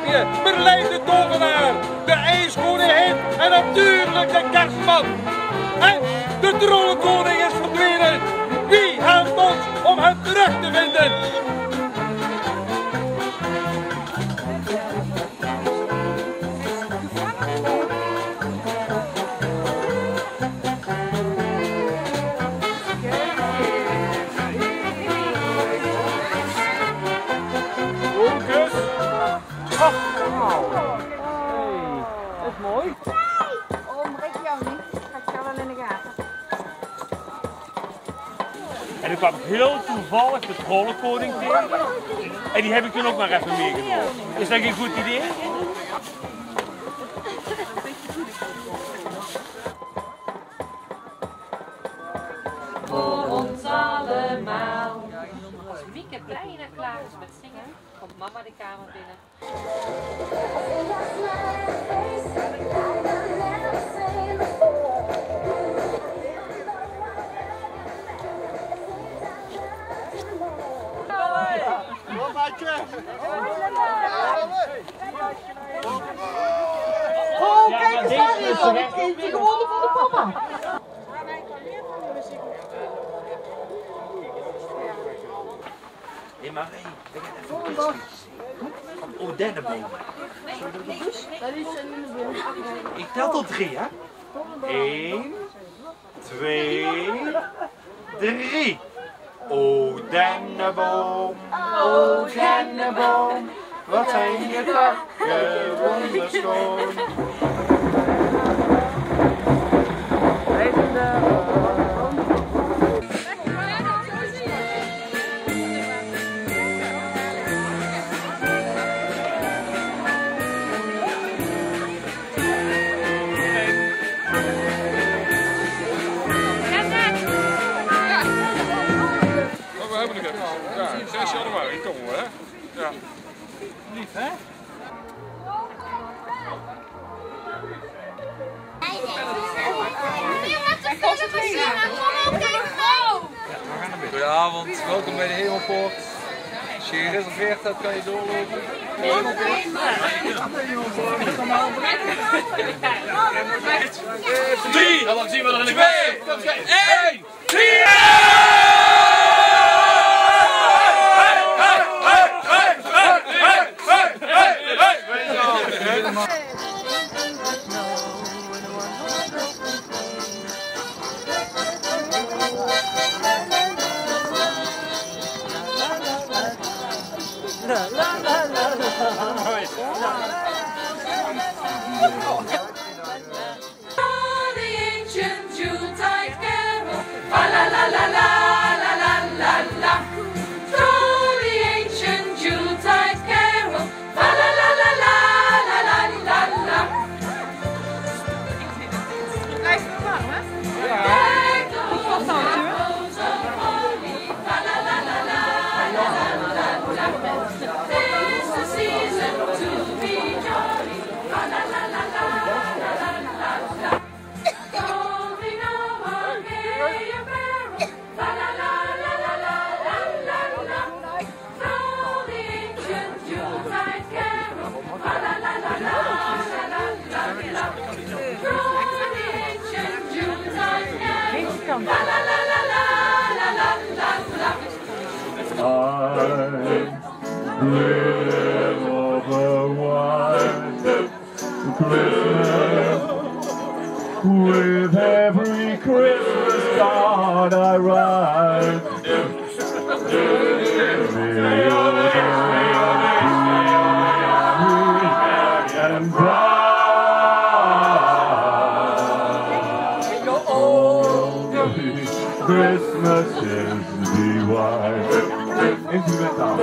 België, Merlijn de tovenaar, de ijskoningin en natuurlijk de kerstman. En de trollenkoning is verdwenen. Wie helpt ons om hem terug te vinden? Dat is mooi. Oh, maar ik jou niet. Ga ik wel in de gaten. En toen kwam ik heel toevallig de trollenkoning tegen. En die heb ik toen ook maar even meegenomen. Is dat geen goed idee? Voor ons allemaal. Als Mieke bijna klaar is met zingen, komt mama de kamer binnen. Oh, kijk eens daar is al een kindje gewonnen van de papa. Hé Marie, ik heb even een van Odenneboom. Ik tel tot 3, hè? 1, 2, 3. O denneboom, o denneboom, wat zijn je takken wonderschoon. Ja, 6 januari komen we, hè? Ja. Lief, hè? Goedenavond, welkom bij de Hemelpoort. Als je gereserveerd hebt, kan je doorlopen. Drie, dan mag zien we er in de 2, 1, 3! With every Christmas card I write, and bright, Christmas is the white. Instrumental.